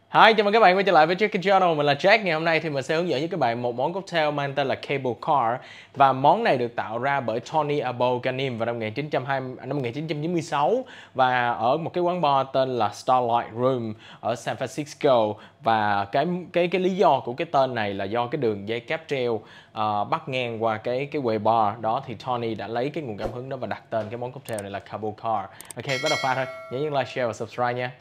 Hi, chào mừng các bạn quay trở lại với Jack Channel. Mình là Jack. Ngày hôm nay thì mình sẽ hướng dẫn với các bạn một món cocktail mang tên là Cable Car. Và món này được tạo ra bởi Tony Aboganim vào năm 1996 và ở một cái quán bar tên là Starlight Room ở San Francisco. Và cái lý do của cái tên này là do cái đường dây cáp treo bắt ngang qua cái quầy bar đó, thì Tony đã lấy cái nguồn cảm hứng đó và đặt tên cái món cocktail này là Cable Car. Ok, bắt đầu pha thôi. Nhớ nhấn like, share và subscribe nha.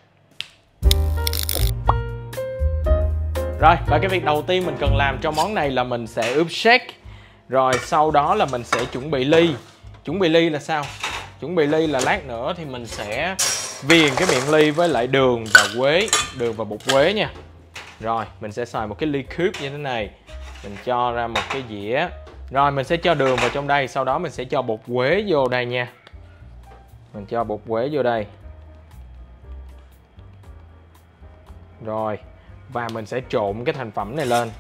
Rồi, và cái việc đầu tiên mình cần làm cho món này là mình sẽ ướp shake. Rồi sau đó là mình sẽ chuẩn bị ly. Chuẩn bị ly là sao? Chuẩn bị ly là lát nữa thì mình sẽ viền cái miệng ly với lại đường và quế, đường và bột quế nha. Rồi, mình sẽ xài một cái ly cube như thế này. Mình cho ra một cái dĩa. Rồi, mình sẽ cho đường vào trong đây, sau đó mình sẽ cho bột quế vô đây nha. Mình cho bột quế vô đây. Rồi, và mình sẽ trộn cái thành phẩm này lên.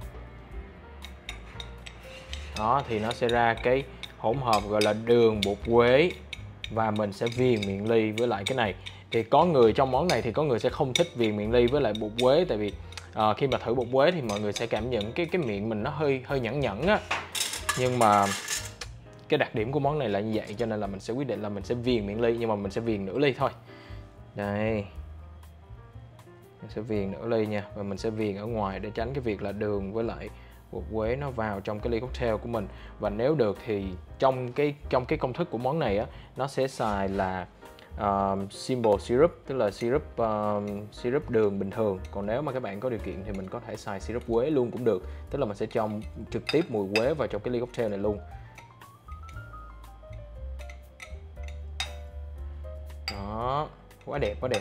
Đó, thì nó sẽ ra cái hỗn hợp gọi là đường, bột quế. Và mình sẽ viền miệng ly với lại cái này. Thì có người trong món này thì có người sẽ không thích viền miệng ly với lại bột quế. Tại vì khi mà thử bột quế thì mọi người sẽ cảm nhận cái miệng mình nó hơi nhẫn nhẫn á. Nhưng mà cái đặc điểm của món này là như vậy, cho nên là mình sẽ quyết định là mình sẽ viền miệng ly. Nhưng mà mình sẽ viền nửa ly thôi. Đây, mình sẽ viền nửa ly nha. Và mình sẽ viền ở ngoài để tránh cái việc là đường với lại bột quế nó vào trong cái ly cocktail của mình. Và nếu được thì trong cái công thức của món này á, nó sẽ xài là simple syrup, tức là syrup đường bình thường. Còn nếu mà các bạn có điều kiện thì mình có thể xài syrup quế luôn cũng được. Tức là mình sẽ cho trực tiếp mùi quế vào trong cái ly cocktail này luôn. Đó, quá đẹp, quá đẹp.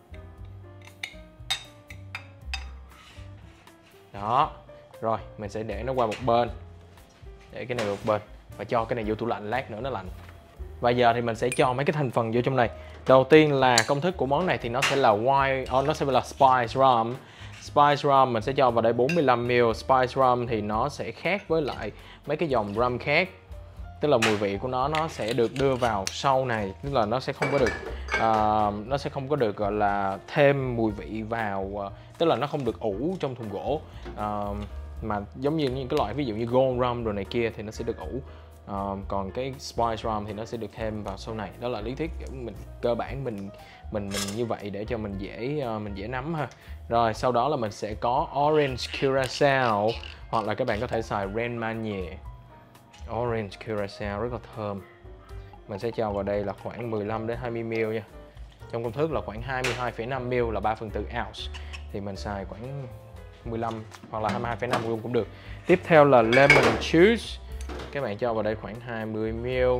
Đó, rồi mình sẽ để nó qua một bên. Để cái này một bên và cho cái này vô tủ lạnh, lát nữa nó lạnh. Và giờ thì mình sẽ cho mấy cái thành phần vô trong này. Đầu tiên là công thức của món này thì nó sẽ là nó sẽ là spice rum. Spice rum mình sẽ cho vào đây 45ml. Spice rum thì nó sẽ khác với lại mấy cái dòng rum khác. Tức là mùi vị của nó sẽ được đưa vào sau này, tức là nó sẽ không có được gọi là thêm mùi vị vào, tức là nó không được ủ trong thùng gỗ, mà giống như những cái loại ví dụ như gold rum rồi này kia thì nó sẽ được ủ. Còn cái spice rum thì nó sẽ được thêm vào sau này. Đó là lý thuyết cơ bản mình như vậy để cho mình dễ nắm ha. Rồi sau đó là mình sẽ có orange curacao, hoặc là các bạn có thể xài Grand Marnier. Orange curacao rất là thơm. Mình sẽ cho vào đây là khoảng 15 đến 20ml nha. Trong công thức là khoảng 22,5ml là 3/4 ounce. Thì mình xài khoảng 15 hoặc là 22,5 luôn cũng được. Tiếp theo là lemon juice. Các bạn cho vào đây khoảng 20ml.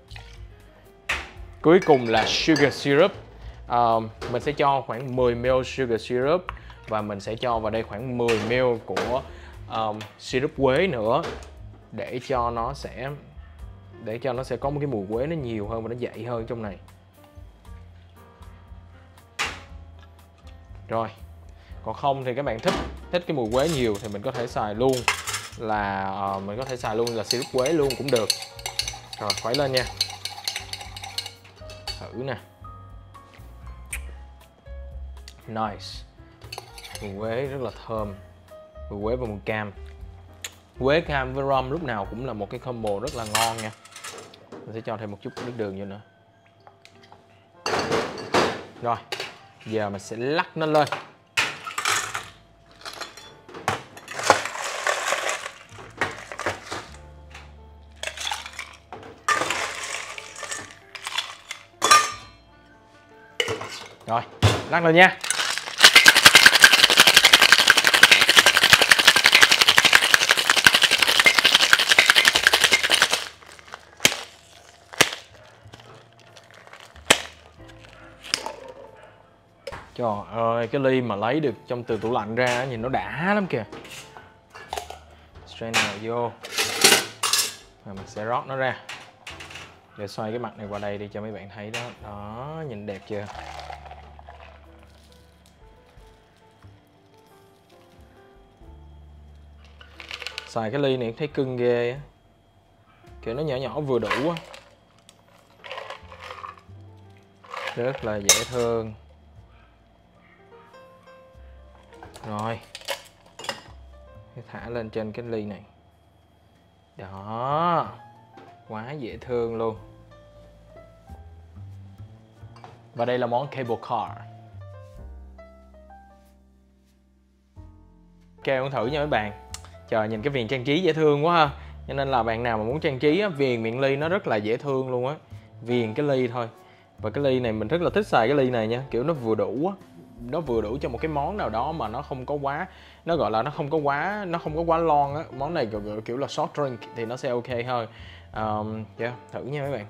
Cuối cùng là sugar syrup. Mình sẽ cho khoảng 10ml sugar syrup. Và mình sẽ cho vào đây khoảng 10ml của syrup quế nữa. Để cho nó sẽ có một cái mùi quế nó nhiều hơn và nó dậy hơn trong này. Rồi, còn không thì các bạn thích cái mùi quế nhiều thì mình có thể xài luôn là syrup quế luôn cũng được. Rồi khuấy lên nha. Thử nè. Nice. Mùi quế rất là thơm. Mùi quế và mùi cam. Quế cam với rum lúc nào cũng là một cái combo rất là ngon nha. Mình sẽ cho thêm một chút nước đường vô nữa. Rồi, giờ mình sẽ lắc nó lên. Rồi, lắc lên nha. Trời ơi, cái ly mà lấy được từ tủ lạnh ra nhìn nó đã lắm kìa. Strainer vô. Rồi mình sẽ rót nó ra. Để xoay cái mặt này qua đây đi cho mấy bạn thấy đó. Đó, nhìn đẹp chưa? Xài cái ly này thấy cưng ghê á. Kiểu nó nhỏ nhỏ vừa đủ á. Rất là dễ thương. Rồi, thả lên trên cái ly này. Đó, quá dễ thương luôn. Và đây là món cable car. Ok, con thử nha mấy bạn. Trời, nhìn cái viền trang trí dễ thương quá ha. Cho nên là bạn nào mà muốn trang trí á, viền miệng ly nó rất là dễ thương luôn á. Viền cái ly thôi. Và cái ly này mình rất là thích xài cái ly này nha. Kiểu nó vừa đủ á. Nó vừa đủ cho một cái món nào đó mà nó không có quá, nó gọi là nó không có quá lon á. Món này kiểu là soft drink thì nó sẽ ok hơn. Yeah, thử nha mấy bạn.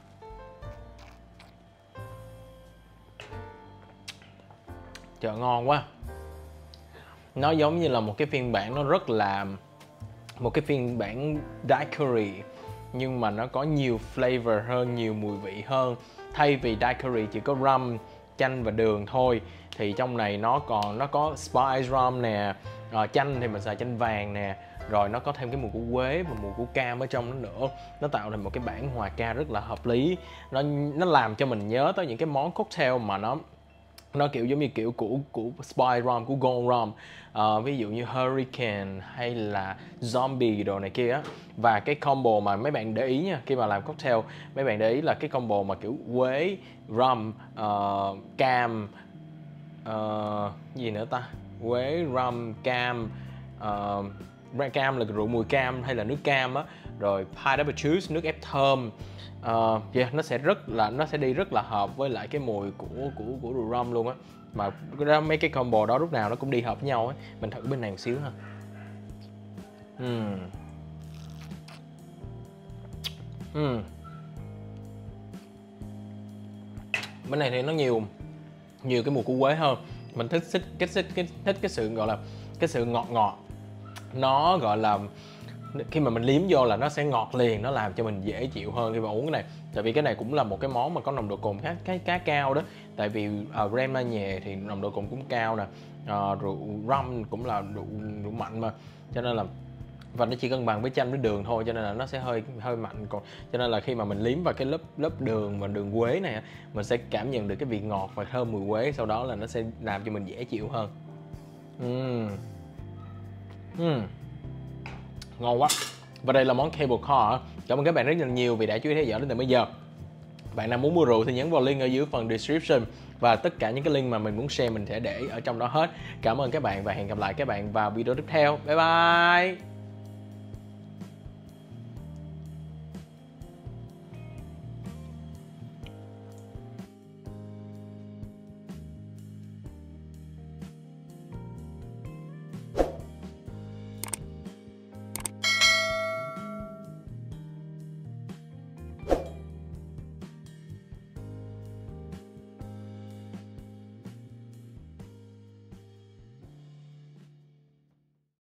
Trời, ngon quá. Nó giống như là một cái phiên bản, nó rất là một cái phiên bản daiquiri, nhưng mà nó có nhiều flavor hơn, nhiều mùi vị hơn. Thay vì daiquiri chỉ có rum, chanh và đường thôi, thì trong này nó có spice rum nè, chanh thì mình xài chanh vàng nè, rồi nó có thêm cái mùi của quế và mùi của cam ở trong nó nữa. Nó tạo thành một cái bản hòa ca rất là hợp lý. Nó làm cho mình nhớ tới những cái món cocktail mà nó kiểu giống như kiểu của Spice Rum, của Gold Rum, ví dụ như Hurricane hay là Zombie đồ này kia á. Và cái combo mà mấy bạn để ý nha, khi mà làm cocktail, mấy bạn để ý là cái combo mà kiểu quế, rum, cam, gì nữa ta, quế, rum, cam, cam là rượu mùi cam hay là nước cam á, rồi pineapple juice, nước ép thơm. Yeah, nó sẽ đi rất là hợp với lại cái mùi của rượu rum luôn á. Mà mấy cái combo đó lúc nào nó cũng đi hợp với nhau á. Mình thử bên này một xíu ha. Bên này thì nó nhiều cái mùi của quế hơn. Mình thích cái sự gọi là cái sự ngọt ngọt. Nó gọi là khi mà mình liếm vô là nó sẽ ngọt liền, nó làm cho mình dễ chịu hơn khi mà uống cái này. Tại vì cái này cũng là một cái món mà có nồng độ cồn khá cao đó. Tại vì Grand Marnier thì nồng độ cồn cũng cao nè, rượu rum cũng là rượu mạnh mà, cho nên là và nó chỉ cân bằng với chanh với đường thôi, cho nên là nó sẽ hơi mạnh. Còn cho nên là khi mà mình liếm vào cái lớp đường và đường quế này, mình sẽ cảm nhận được cái vị ngọt và thơm mùi quế, sau đó là nó sẽ làm cho mình dễ chịu hơn. Ngon quá. Và đây là món cable car. Cảm ơn các bạn rất là nhiều vì đã chú ý theo dõi đến tận bây giờ. Bạn nào muốn mua rượu thì nhấn vào link ở dưới phần description, và tất cả những cái link mà mình muốn share mình sẽ để ở trong đó hết. Cảm ơn các bạn và hẹn gặp lại các bạn vào video tiếp theo. Bye bye.